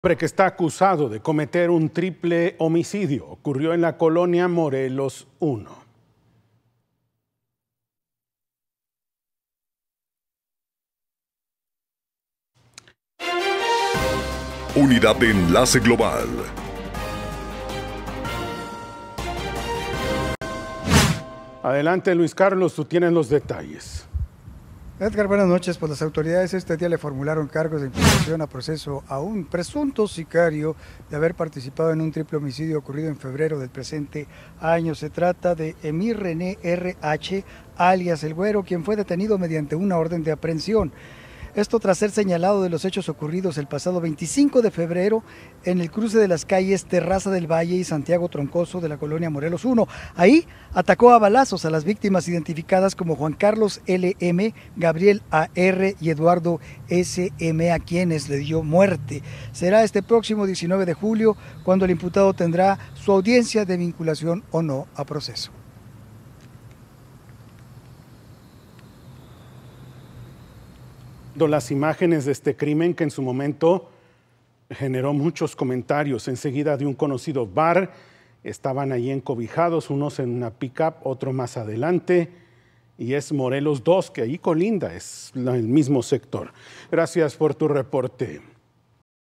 Hombre que está acusado de cometer un triple homicidio ocurrió en la colonia Morelos 1. Unidad de Enlace Global. Adelante, Luis Carlos, tú tienes los detalles. Edgar, buenas noches. Pues las autoridades este día le formularon cargos de imputación a proceso a un presunto sicario de haber participado en un triple homicidio ocurrido en febrero del presente año. Se trata de Emir René RH, alias El Güero, quien fue detenido mediante una orden de aprehensión. Esto tras ser señalado de los hechos ocurridos el pasado 25 de febrero en el cruce de las calles Terraza del Valle y Santiago Troncoso de la colonia Morelos 1. Ahí atacó a balazos a las víctimas identificadas como Juan Carlos LM, Gabriel AR y Eduardo SM, a quienes le dio muerte. Será este próximo 19 de julio cuando el imputado tendrá su audiencia de vinculación o no a proceso. Las imágenes de este crimen que en su momento generó muchos comentarios. Enseguida de un conocido bar, estaban ahí encobijados, unos en una pick-up, otro más adelante, y es Morelos 2, que ahí colinda, es el mismo sector. Gracias por tu reporte.